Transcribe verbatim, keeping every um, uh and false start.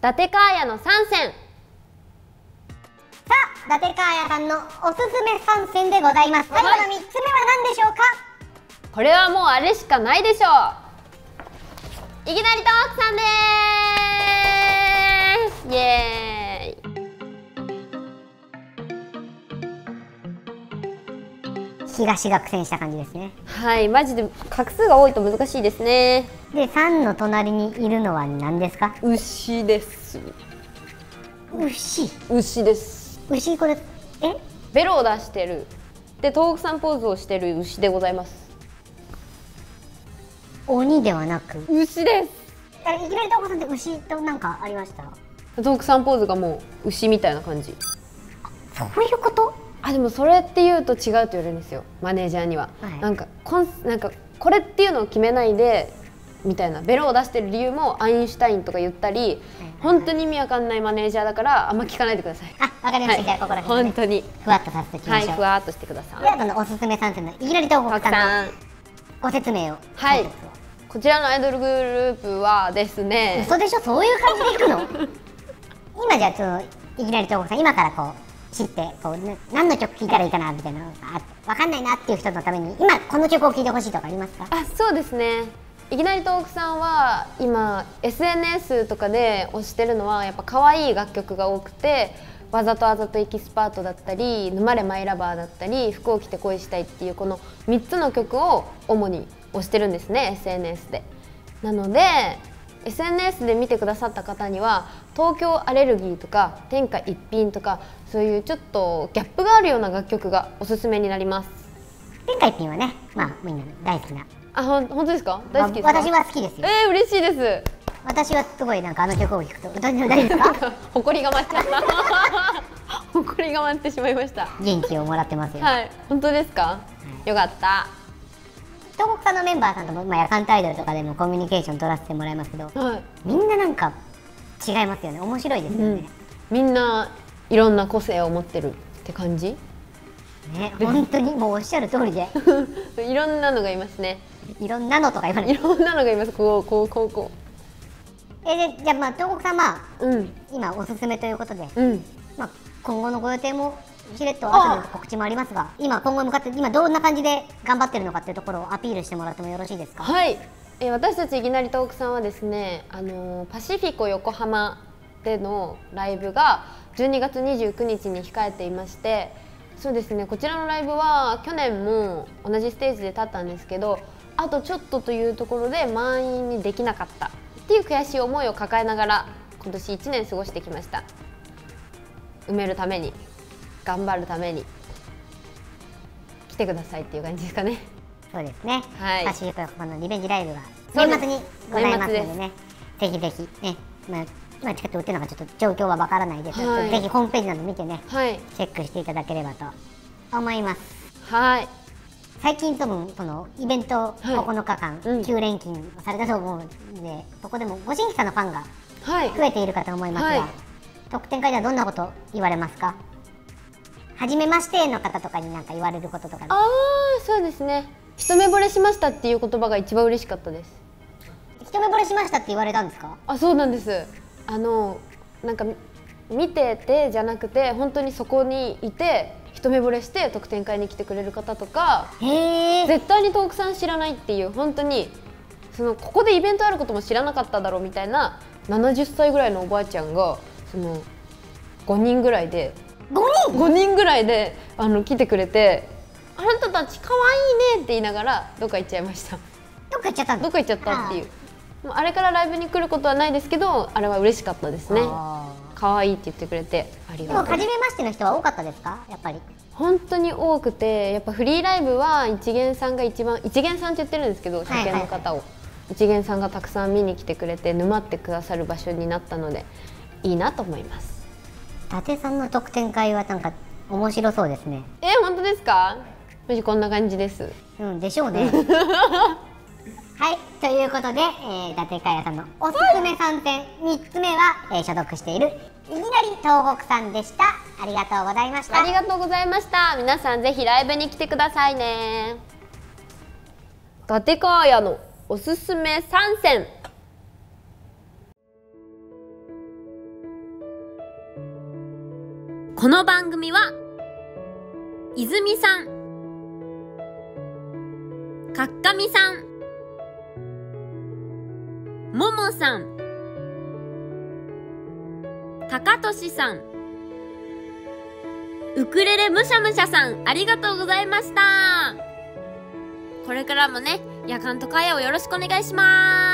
立川屋のさんせん。 さあ、立川屋さんのおすすめさんせんでございます。最後のみっつめは何でしょうか？ これはもうあれしかないでしょう。いきなりトークさんでーす。イエーイ。 東が苦戦した感じですね。 はい、マジで画数が多いと難しいですね。 で、さんの隣にいるのは何ですか？ 牛です。 牛。 牛です。 牛、これ、え？ ベロを出してる。で、東北さんポーズをしてる牛でございます。 鬼ではなく牛です。 あ、いきなり東北さんって牛となんかありました？ 東北さんポーズがもう牛みたいな感じ。 そういうこと？ あ、でもそれって言うと違うと言われるんですよ、マネージャーには。はい、なんかこんなんかこれっていうのを決めないでみたいな、ベロを出してる理由もアインシュタインとか言ったり、はいはいはい、本当に意味わかんないマネージャーだからあんま聞かないでください。 あ、わかりました。はい、じゃあここら辺、ね、 本当にふわっとさせていきましょう。 はい、ふわっとしてください。 ではこのおすすめさんせんのいきなり東北さんのご説明を。 はい。こちらのアイドルグループはですね。 嘘でしょ？そういう感じでいくの？今じゃあちょっといきなり東北さん、今からこう知ってこう、ね、何の曲聴いたらいいかなみたいなのが分かんないなっていう人のために今この曲を聴いてほしいとかありますか？ あ、そうですね。いきなり東北さんは今 エスエヌエス とかで推してるのはやっぱ可愛い楽曲が多くて、わざとあざとエキスパートだったり、沼れマイラバーだったり、服を着て恋したいっていうこのみっつの曲を主に推してるんですね、 エスエヌエス で。なので エスエヌエス で見てくださった方には東京アレルギーとか天下一品とかそういうちょっとギャップがあるような楽曲がおすすめになります。 天下一品はね、まあみんな大好きな。 あ、ほん本当ですか？大好きですか？ 私は好きですよ。 えー、嬉しいです。 私はすごいなんかあの曲を聴くと歌ってないですか？ 誇りが舞っちゃった誇りが舞ってしまいました。 元気をもらってますよ。 はい、本当ですか？はい、よかった。 東北さんのメンバーさんとも、まあ、夜間アイドルとかでもコミュニケーション取らせてもらいますけど、はい、みんななんか違いますよね。面白いですよね、うん、 みんないろんな個性を持ってるって感じね。本当にもうおっしゃる通りでいろんなのがいますね。 いろんなのとか言わない。 いろんなのがいます。こうこうこうこうえでじゃあまあ東北さん、まあ、うん、今おすすめということで、うん、まあ、今後のご予定もしれっと後で告知もありますが、今今後向かって今どんな感じで頑張ってるのかっていうところをアピールしてもらってもよろしいですか？ はい、えー、私たちいきなり東北さんはですね、あのー、パシフィコ横浜でのライブがじゅうにがつにじゅうくにちに控えていまして、そうですね、こちらのライブは去年も同じステージで立ったんですけど、あとちょっとというところで満員にできなかったっていう悔しい思いを抱えながら今年いちねん過ごしてきました。埋めるために頑張るために来てくださいっていう感じですかね。 そうですね、はい、パシフィコ横浜のリベンジライブが年末にございますのでね、ぜひぜひね、まあ、今チケット売ってるのかちょっと状況はわからないですが、はい、ぜひホームページなど見てね、はい、チェックしていただければと思います。はい、最近多分そのイベントここのかかん、はい、きゅう連勤されたと思うので、そこでもご新規さんのファンが増えているかと思いますが、はいはい、特典会ではどんなこと言われますか？初めましての方とかに何か言われることとか。ああ、そうですね、一目惚れしましたっていう言葉が一番嬉しかったです。 一目惚れしましたって言われたんですか？ あ、そうなんです。あのなんか見ててじゃなくて本当にそこにいて一目惚れして特典会に来てくれる方とか、へー、絶対に東北さん知らないっていう、本当にそのここでイベントあることも知らなかっただろうみたいなななじゅっさいぐらいのおばあちゃんがそのごにんぐらいでごにん? ごにんぐらいであの来てくれて、あなたたち可愛いねって言いながらどっか行っちゃいました。 どっか行っちゃったの？ どっか行っちゃったっていう。もうあれからライブに来ることはないですけど、あれは嬉しかったですね。可愛いって言ってくれてありがとう。 でも初めましての人は多かったですか？やっぱり本当に多くて、やっぱフリーライブは一元さんが一番、一元さんって言ってるんですけど、初見の方を一元さんがたくさん見に来てくれて沼ってくださる場所になったのでいいなと思います。 伊達さんの特典会はなんか面白そうですね。 えー、本当ですか？もしこんな感じです。 うんでしょうね。はい、ということで、えー、伊達かやさんのおすすめさんせんみっつめは、えー、所属しているいきなり東北さんでした。ありがとうございました。 ありがとうございました。皆さんぜひライブに来てくださいね。立川屋のおすすめさんせん。 この番組は泉さん、かっかみさん、ももさん、たかとしさん、ウクレレむしゃむしゃさん、ありがとうございました。これからもね、夜間とかやをよろしくお願いします。